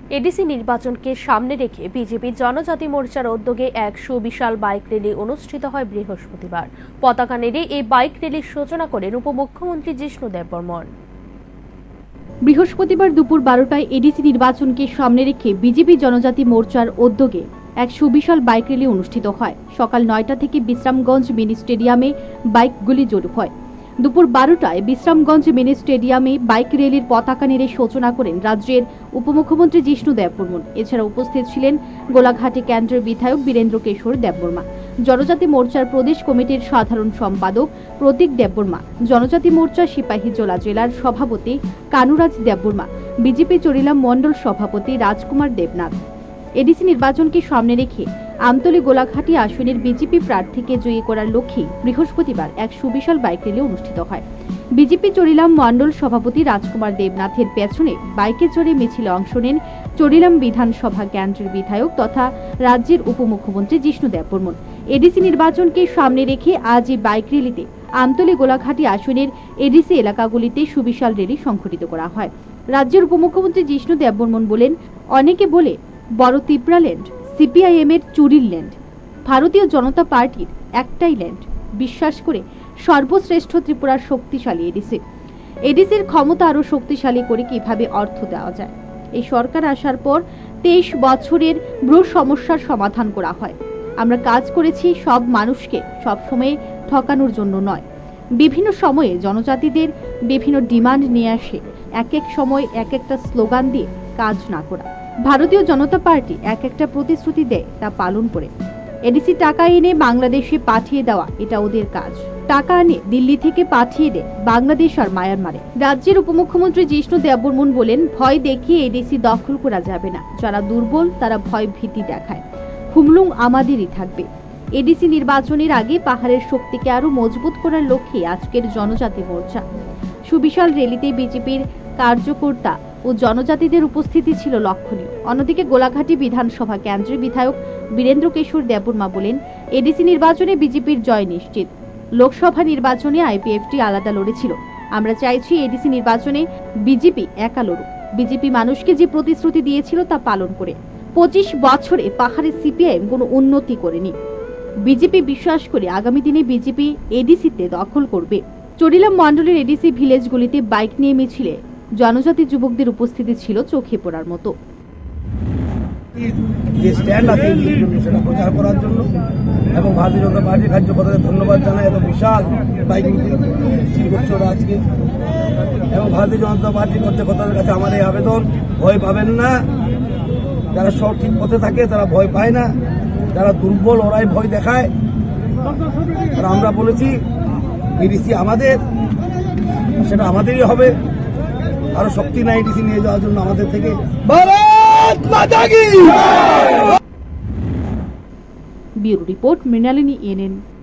ADC নির্বাচনকে সামনে রেখে বিজেপি জনজাতি মোর্চার উদ্যোগে এক সুবিশাল বাইক র্যালি অনুষ্ঠিত হয় বৃহস্পতিবার। পতাকা নেড়ে এই বাইক র্যালির সূচনা করেন উপমুখ্যমন্ত্রী জিষ্ণু দেববর্মন। বৃহস্পতিবার দুপুর 12টায় এডিসি নির্বাচনকে সামনে রেখে বিজেপি জনজাতি মোর্চার উদ্যোগে এক সুবিশাল বাইক র্যালি অনুষ্ঠিত হয়। সকাল 9টা থেকে বিশ্রামগঞ্জ মিনি স্টেডিয়ামে বাইকগুলি জড়ো হয়। দুপুর 12টায় বিশ্রামগঞ্জ মিনি স্টেডিয়ামে বাইক র্যালির পতাকা নেড়ে সূচনা করেন রাজ্যের উপমুখ্যমন্ত্রী জিষ্ণু দেববর্মন। এছাড়া উপস্থিত ছিলেন গোলাঘাটি কেন্দ্রের বিধায়ক বীরেন্দ্র কিশোর দেববর্মা, জনজাতি মোর্চার প্রদেশ কমিটির সাধারণ সম্পাদক প্রতীক দেববর্মা, জনজাতি মোর্চা সিপাহীজলা জেলার সভাপতি কানুরাজ দেববর্মা, বিজেপি চরিলাম মণ্ডল সভাপতি রাজকুমার দেবনাথ। এডিসি নির্বাচনকে সামনে রেখে আমতলী গোলাঘাটি আসনের বিজেপি প্রার্থীকে জয়ী করার লক্ষ্যে বৃহস্পতিবার এক সুবিশাল বাইক র্যালি অনুষ্ঠিত হয়। বিজেপি চরিলাম মণ্ডল সভাপতি রাজকুমার দেবনাথের পেছনে বাইকে চড়ে মিছিলে অংশ নেন চরিলাম বিধানসভা কেন্দ্রের বিধায়ক তথা রাজ্যের উপমুখ্যমন্ত্রী জিষ্ণু দেববর্মন। এডিসি নির্বাচনকে সামনে রেখে আজ এই বাইক র্যালিতে আমতলী গোলাঘাটি আসনের এডিসি এলাকাগুলিতে সুবিশাল র্যালি সংঘটিত করা হয়। রাজ্যের উপমুখ্যমন্ত্রী জিষ্ণু দেববর্মন বলেন, অনেকে বলে বড় তিপ্রা ল্যান্ড সিপিআইএম এর চুরির ল্যান্ড, ভারতীয় জনতা পার্টির একটাই ল্যান্ড। বিশ্বাস করে সর্বশ্রেষ্ঠ ত্রিপুরার শক্তিশালী এডিসির ক্ষমতা আরো শক্তিশালী করে কিভাবে অর্থ দেওয়া যায়। এই সরকার আসার পর 23 বছরের বড় সমস্যার সমাধান করা হয়। আমরা কাজ করেছি সব মানুষকে সবসময় ঠকানোর জন্য নয়। বিভিন্ন সময়ে জনজাতিদের বিভিন্ন ডিমান্ড নিয়ে আসে, এক এক সময় এক একটা স্লোগান দিয়ে কাজ না করা। ভারতীয় জনতা পার্টি এক একটা প্রতিশ্রুতি দেয়, তা পালন করে। এডিসি টাকা এনে বাংলাদেশে পাঠিয়ে দেওয়া এটা ওদের কাজ। টাকা আনে দিল্লি থেকে পাঠিয়ে দেয় বাংলাদেশ আর মায়ানমারে। রাজ্যের উপমুখ্যমন্ত্রী জিষ্ণু দেববর্মন বলেন, ভয় দেখিয়ে এডিসি দখল করা যাবে না। যারা দুর্বল তারা ভয় ভীতি দেখায়, হুমলুং আমাদেরই থাকবে। এডিসি নির্বাচনের আগে পাহাড়ের শক্তিকে আরো মজবুত করার লক্ষ্যে আজকের জনজাতি মোর্চা সুবিশাল র্যালিতে বিজেপির কার্যকর্তা ও জনজাতিদের উপস্থিতি ছিল লক্ষণীয়। অন্যদিকে গোলাঘাটি বিধানসভা কেন্দ্রের বিধায়ক বীরেন্দ্র কিশোর দেববর্মা বলেন, এডিসি নির্বাচনে বিজেপির জয় নিশ্চিত। লোকসভা নির্বাচনে আইপিএফটি আলাদা লড়েছিল, আমরা চাইছি এডিসি নির্বাচনে বিজেপি একা লড়ুক। বিজেপি মানুষকে যে প্রতিশ্রুতি দিয়েছিল তা পালন করে। 25 বছরে পাহাড়ে সিপিআইএম কোনো উন্নতি করেনি। বিজেপি বিশ্বাস করে আগামী দিনে বিজেপি এডিসিতে দখল করবে। চরিলাম মণ্ডলের এডিসি ভিলেজগুলিতে বাইক নিয়ে মিছিলে জনজাতি যুবকদের উপস্থিতি ছিল চোখে পড়ার মতো। প্রচার করার জন্য এবং ভারতীয় জনতা পার্টির কার্যকর্তাদের ধন্যবাদ জানাই। এত বিশাল বাইক মিছিল করছে ওরা আজকে, এবং ভারতীয় জনতা পার্টির কার্যকর্তাদের কাছে আমাদের আবেদন, ভয় পাবেন না। যারা সঠিক পথে থাকে তারা ভয় পায় না, যারা দুর্বল ওরাই ভয় দেখায়। আর আমরা বলেছি এডিসি আমাদের, সেটা আমাদেরই হবে। আরো শক্তি নাই এডিসি নিয়ে যাওয়ার জন্য আমাদের থেকে। ভারত মাতা কি। Bureau report, Mrinalini, ENN।